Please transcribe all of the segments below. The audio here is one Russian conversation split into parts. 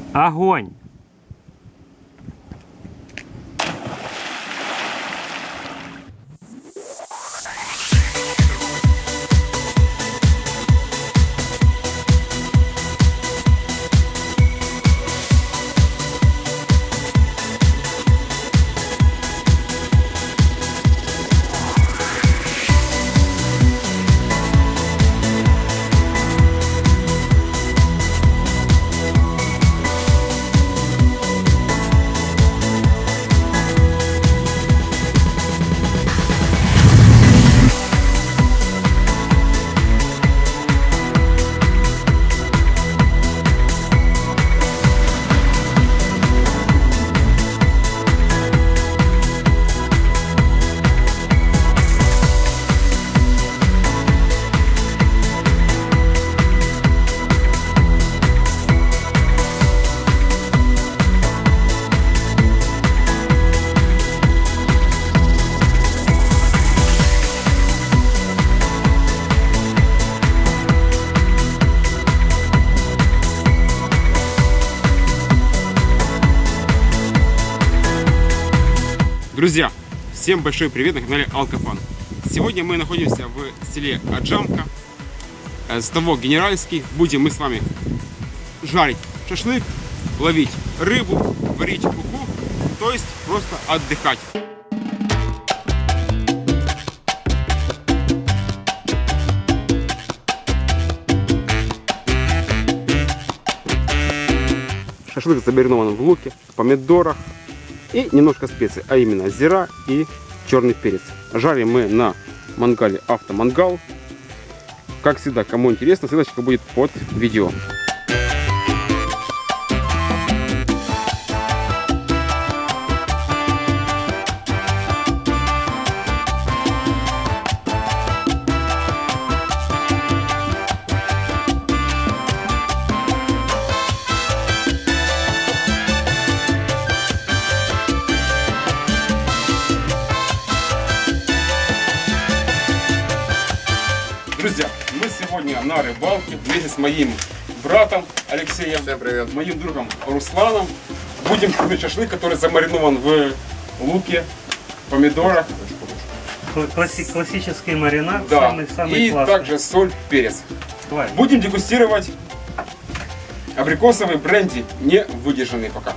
Огонь! Друзья, всем большой привет на канале Алкофан. Сегодня мы находимся в селе Аджамка, ставок Генеральский. Будем мы с вами жарить шашлык, ловить рыбу, варить уху, то есть просто отдыхать. Шашлык замаринован в луке, помидорах и немножко специй, а именно зира и черный перец. Жарим мы на мангале Автомангал. Как всегда, кому интересно, ссылочка будет под видео. Друзья, мы сегодня на рыбалке вместе с моим братом Алексеем, моим другом Русланом. Будем кушать шашлык, который замаринован в луке, помидорах. Классический маринад, Да. самый И классный. также соль, перец. Давай. Будем дегустировать абрикосовый бренди, не выдержанный пока.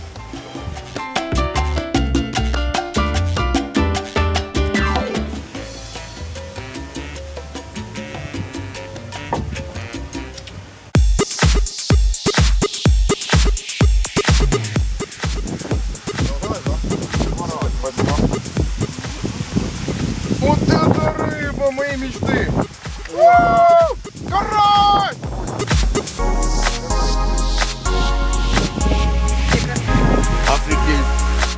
Вот это рыба моей мечты! Карась! Офигеть!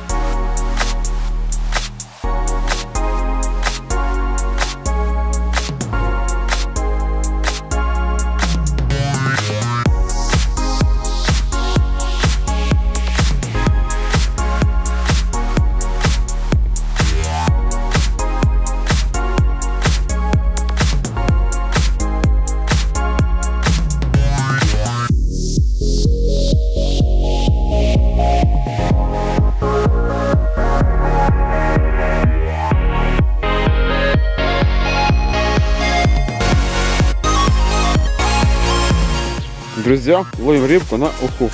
Друзья, ловим рыбку на уху.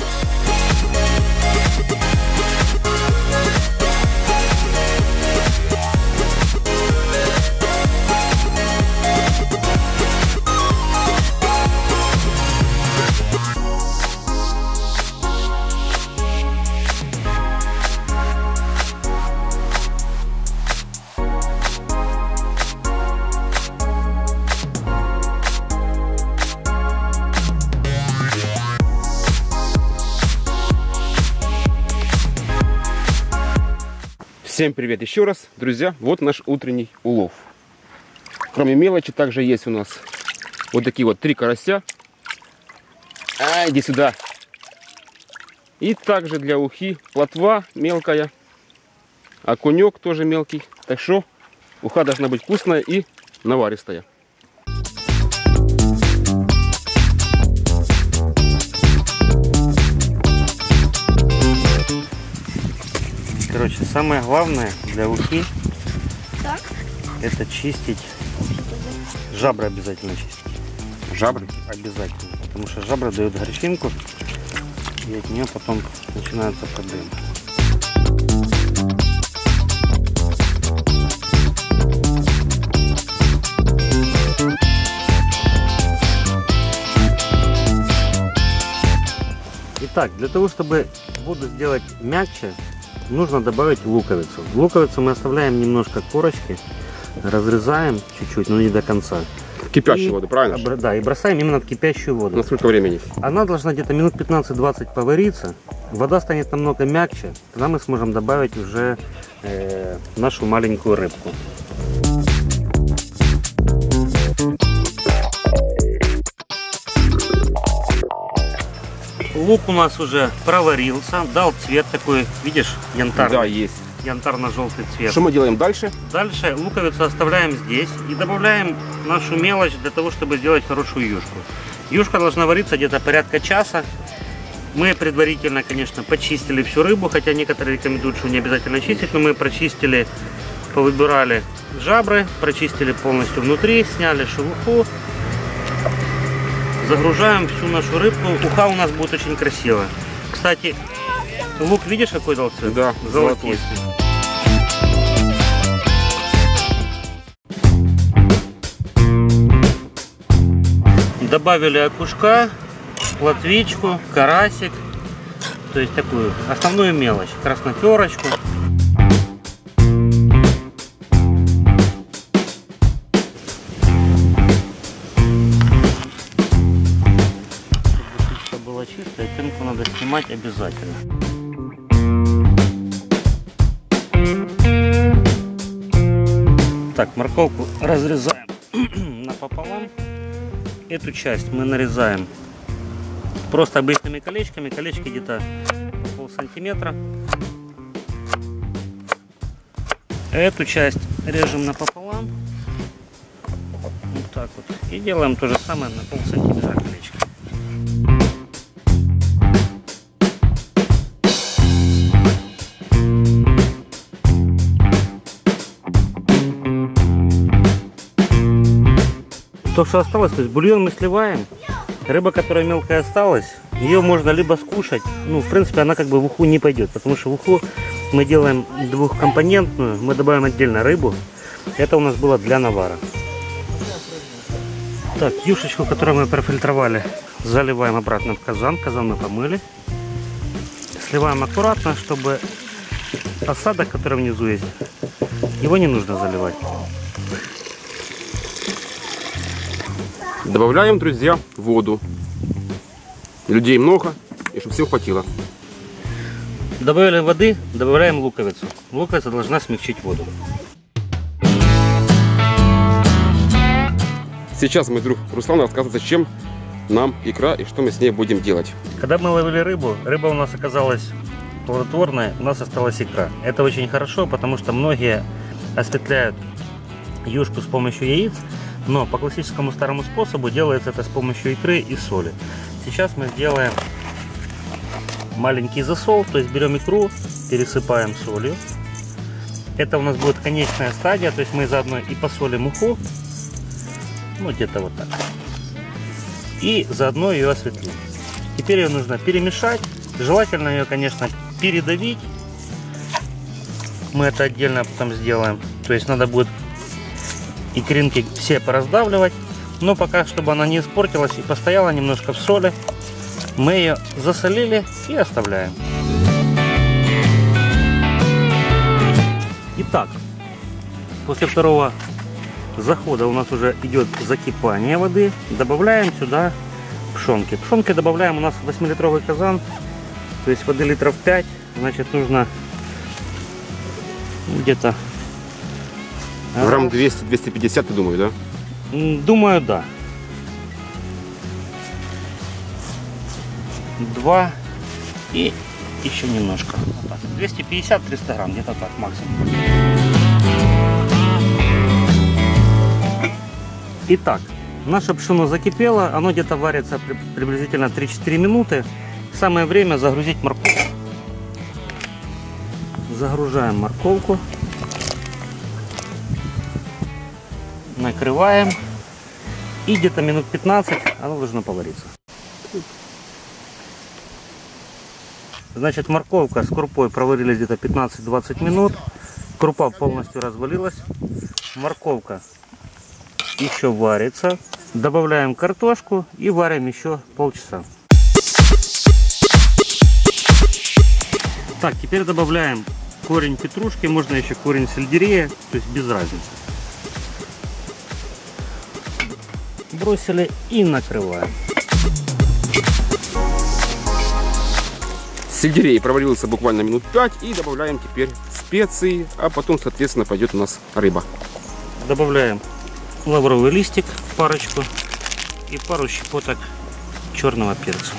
Всем привет еще раз, друзья. Вот наш утренний улов. Кроме мелочи, также есть у нас вот такие вот 3 карася. Иди сюда. И также для ухи плотва мелкая, окунек тоже мелкий. Так что уха должна быть вкусная и наваристая. Короче, самое главное для ухи Так. это чистить. Жабры обязательно чистить. Жабры? Обязательно. Потому что жабра дают горчинку, и от нее потом начинаются проблемы. Итак, для того, чтобы воду сделать мягче, нужно добавить луковицу. Луковицу мы оставляем немножко корочки, разрезаем чуть-чуть, но не до конца. Кипящую воду, правильно? Да, и бросаем именно в кипящую воду. На сколько времени? Она должна где-то минут 15-20 повариться. Вода станет намного мягче. Тогда мы сможем добавить уже нашу маленькую рыбку. Лук у нас уже проварился, дал цвет такой, видишь, янтарный. Да, есть. Янтарно-желтый цвет. Что мы делаем дальше? Дальше луковицу оставляем здесь и добавляем нашу мелочь для того, чтобы сделать хорошую юшку. Юшка должна вариться где-то порядка часа. Мы предварительно, конечно, почистили всю рыбу, хотя некоторые рекомендуют, что не обязательно чистить, но мы прочистили, повыбирали жабры, прочистили полностью внутри, сняли шелуху. Загружаем всю нашу рыбку. Уха у нас будет очень красивая. Кстати, лук видишь, какой дал цвет? Да, золотой. Добавили окушка, плотвичку, карасик, то есть такую основную мелочь, красноперочку. Чтобы было чисто, и пенку надо снимать обязательно. Так, морковку разрезаем напополам. Эту часть мы нарезаем просто обычными колечками. Колечки где-то полсантиметра. Эту часть режем напополам. Вот так вот. И делаем то же самое на полсантиметра колечко. То, что осталось, то есть бульон мы сливаем. Рыба, которая мелкая осталась, ее можно либо скушать. Ну, в принципе, она как бы в уху не пойдет, потому что в уху мы делаем двухкомпонентную. Мы добавим отдельно рыбу. Это у нас было для навара. Так, юшечку, которую мы профильтровали, заливаем обратно в казан. Казан мы помыли. Сливаем аккуратно, чтобы осадок, который внизу есть, его не нужно заливать. Добавляем, друзья, воду. Людей много, и чтобы всем хватило. Добавили воды, добавляем луковицу. Луковица должна смягчить воду. Сейчас мой друг Руслан рассказывает, зачем нам икра и что мы с ней будем делать. Когда мы ловили рыбу, рыба у нас оказалась плодотворная, у нас осталась икра. Это очень хорошо, потому что многие осветляют юшку с помощью яиц, но по классическому старому способу делается это с помощью икры и соли. Сейчас мы сделаем маленький засол, то есть берем икру, пересыпаем солью. Это у нас будет конечная стадия, то есть мы заодно и посолим уху, ну где-то вот так, и заодно ее осветлим. Теперь ее нужно перемешать, желательно ее, конечно, передавить. Мы это отдельно потом сделаем, то есть надо будет икринки все пораздавливать, но пока, чтобы она не испортилась и постояла немножко в соли, мы ее засолили и оставляем. Итак, после второго захода у нас уже идет закипание воды. Добавляем сюда пшенки. Пшенки добавляем, у нас 8-литровый казан, то есть воды литров 5, значит нужно где-то Грамм 200-250, я думаю, да? Думаю, да. 2 и еще немножко. Вот так. 250-300 грамм, где-то так максимум. Итак, наше пшено закипело, оно где-то варится приблизительно 3-4 минуты. Самое время загрузить морковку. Загружаем морковку. Накрываем. И где-то минут 15 оно должно повариться. Значит, морковка с крупой проварились где-то 15-20 минут. Крупа полностью развалилась. Морковка еще варится. Добавляем картошку и варим еще полчаса. Так, теперь добавляем корень петрушки, можно еще корень сельдерея, то есть без разницы. Бросили и накрываем. Сельдерей проварился буквально минут 5 и добавляем теперь специи, а потом, соответственно, пойдет у нас рыба. Добавляем лавровый листик, парочку и пару щепоток черного перца.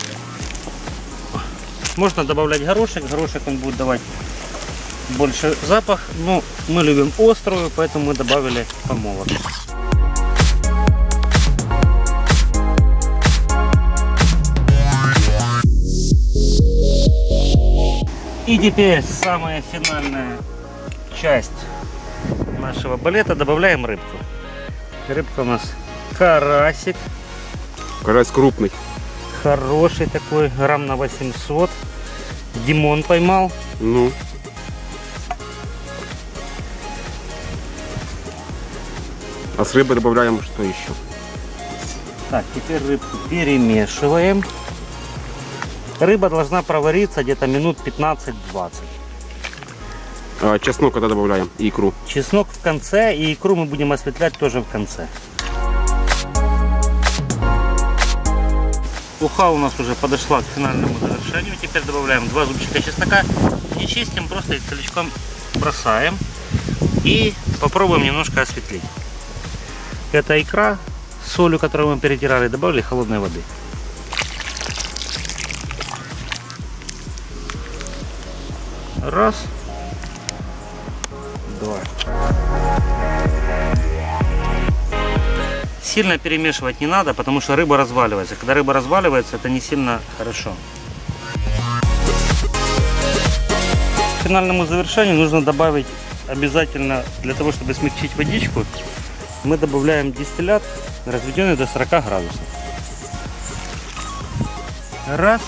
Можно добавлять горошек, горошек он будет давать больше запах, но мы любим острую, поэтому мы добавили помолоть. И теперь самая финальная часть нашего балета. Добавляем рыбку. Рыбка у нас карасик. Карась крупный. Хороший такой, грамм на 800. Димон поймал. Ну. А с рыбой добавляем что еще? Так, теперь рыбку перемешиваем. Рыба должна провариться где-то минут 15-20. А чеснок когда добавляем? И икру? Чеснок в конце, и икру мы будем осветлять тоже в конце. Уха у нас уже подошла к финальному завершению. Теперь добавляем 2 зубчика чеснока. Не чистим, просто их целиком бросаем. И попробуем немножко осветлить. Это икра с солью, которую мы перетирали, добавили холодной воды. Раз. Два. Сильно перемешивать не надо, потому что рыба разваливается. Когда рыба разваливается, это не сильно хорошо. К финальному завершению нужно добавить обязательно, для того чтобы смягчить водичку, мы добавляем дистиллят, разведенный до 40 градусов. Раз.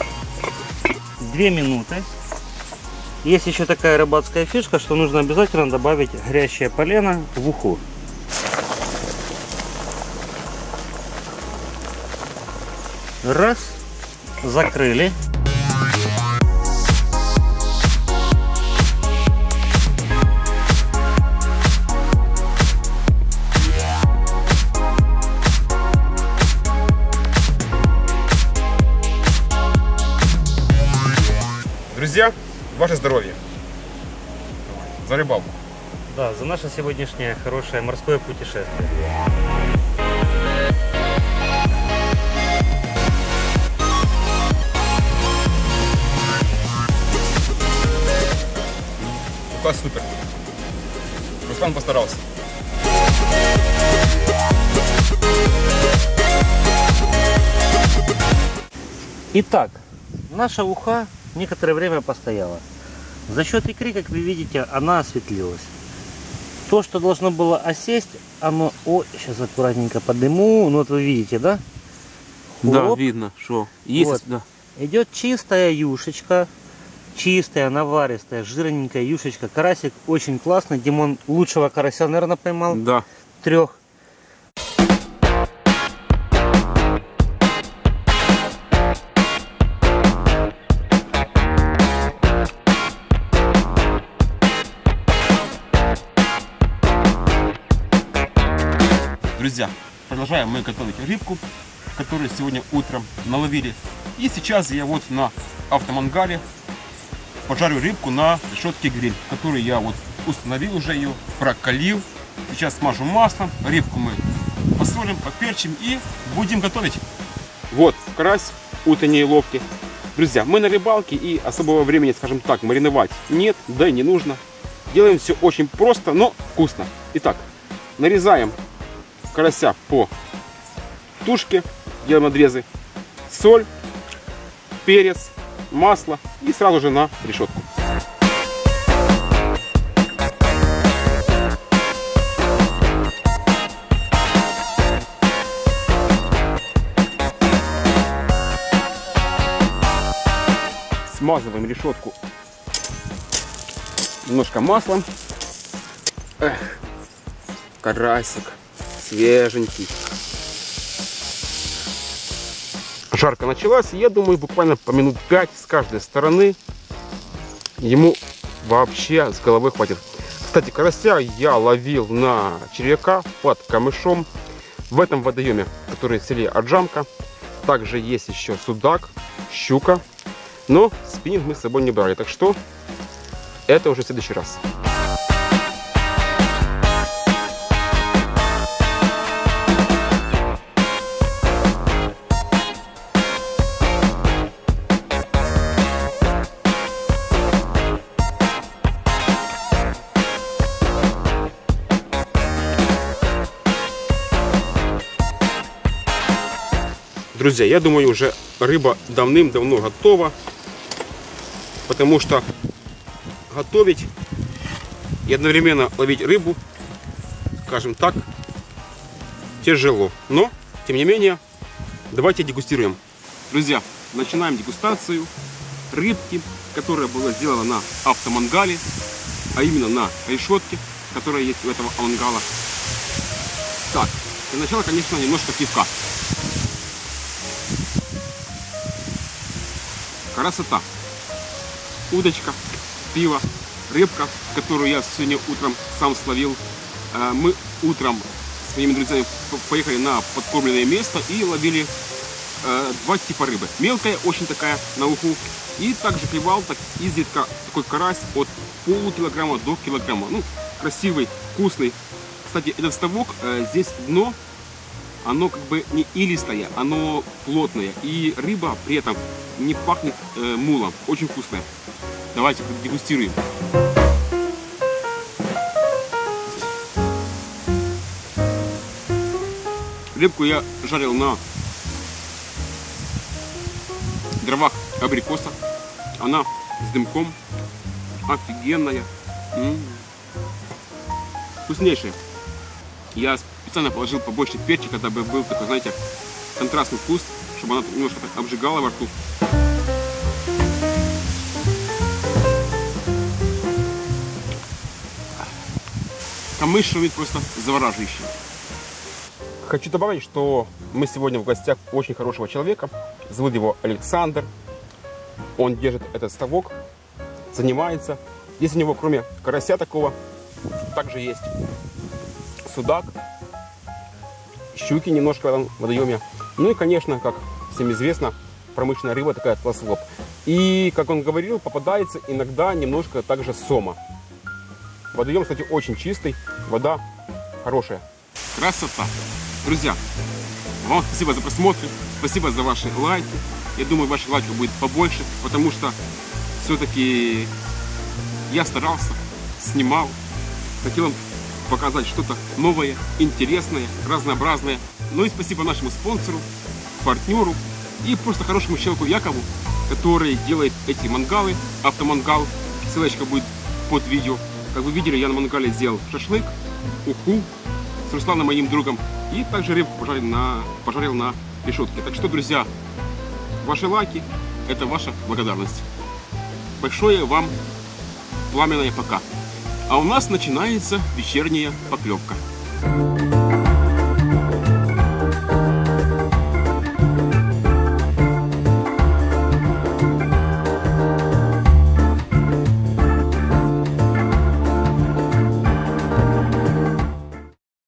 2 минуты. Есть еще такая рыбацкая фишка, что нужно обязательно добавить горящее полено в уху. Раз. Закрыли. Друзья, ваше здоровье. За рыбалку. Да, за наше сегодняшнее хорошее морское путешествие. Уха супер. Руслан постарался. Итак, наша уха некоторое время постояла. За счет икры, как вы видите, она осветлилась. То, что должно было осесть, оно... О, сейчас аккуратненько подниму. Ну вот вы видите, да? Да, видно, что есть. Вот. Да. Идет чистая юшечка. Чистая, наваристая, жирненькая юшечка. Карасик очень классный. Димон лучшего карася, наверное, поймал. Да. 3. Друзья, продолжаем мы готовить рыбку, которую сегодня утром наловили. И сейчас я вот на автомангале пожарю рыбку на решетке гриль, которую я вот установил уже ее, прокалил. Сейчас смажу маслом, рыбку мы посолим, поперчим и будем готовить. Вот карась, утренние ловки. Друзья, мы на рыбалке и особого времени, скажем так, мариновать нет, да и не нужно. Делаем все очень просто, но вкусно. Итак, нарезаем карася по тушке, делаем надрезы, соль, перец, масло и сразу же на решетку. смазываем решетку немножко маслом. Эх, карасик свеженький. Жарка началась, и я думаю, буквально по минут 5 с каждой стороны ему вообще с головы хватит. Кстати, карася я ловил на червяка под камышом в этом водоеме, который в селе Аджамка. Также есть еще судак, щука, но спиннинг мы с собой не брали, так что это уже в следующий раз. Друзья, я думаю, уже рыба давным-давно готова, потому что готовить и одновременно ловить рыбу, скажем так, тяжело. Но, тем не менее, давайте дегустируем. Друзья, начинаем дегустацию рыбки, которая была сделана на автомангале, а именно на решетке, которая есть у этого мангала. Так, для начала, конечно, немножко пивка. Красота. Удочка, пиво, рыбка, которую я сегодня утром сам словил. Мы утром с моими друзьями поехали на подкормленное место и ловили два типа рыбы. Мелкая, очень такая, на уху. И также клевал так изредка такой карась от полукилограмма до килограмма. Ну, красивый, вкусный. Кстати, этот ставок, здесь дно, оно как бы не илистое, оно плотное. И рыба при этом не пахнет мулом. Очень вкусная. Давайте дегустируем. Рыбку я жарил на дровах абрикоса. Она с дымком. Офигенная. Вкуснейшая. Я специально положил побольше перчика, дабы был такой, знаете, контрастный вкус, чтобы она немножко так обжигала во рту. Камыш шумит просто завораживающе. Хочу добавить, что мы сегодня в гостях у очень хорошего человека. Зовут его Александр. Он держит этот ставок, занимается. Здесь у него, кроме карася такого, также есть судак, щуки немножко в этом водоеме. Ну и, конечно, как всем известно, промышленная рыба такая, плослоп. И, как он говорил, попадается иногда немножко также сома. Водоем, кстати, очень чистый, вода хорошая. Красота! Друзья, вам спасибо за просмотр, спасибо за ваши лайки. Я думаю, ваших лайков будет побольше, потому что все-таки я старался, снимал, хотел вам показать что-то новое, интересное, разнообразное. Ну и спасибо нашему спонсору, партнеру и просто хорошему человеку Якову, который делает эти мангалы, автомангал. Ссылочка будет под видео. Как вы видели, я на мангале сделал шашлык, уху с Русланом, моим другом, и также рыбку пожарил на решетке. Так что, друзья, ваши лайки — это ваша благодарность. Большое вам пламенное пока. А у нас начинается вечерняя поклевка.